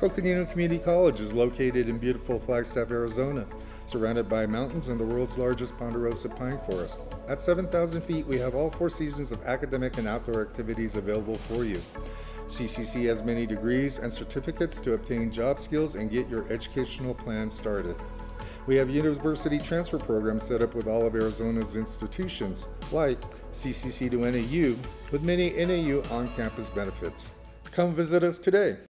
Coconino Community College is located in beautiful Flagstaff, Arizona, surrounded by mountains and the world's largest ponderosa pine forest. At 7,000 feet, we have all 4 seasons of academic and outdoor activities available for you. CCC has many degrees and certificates to obtain job skills and get your educational plan started. We have university transfer programs set up with all of Arizona's institutions, like CCC to NAU, with many NAU on-campus benefits. Come visit us today.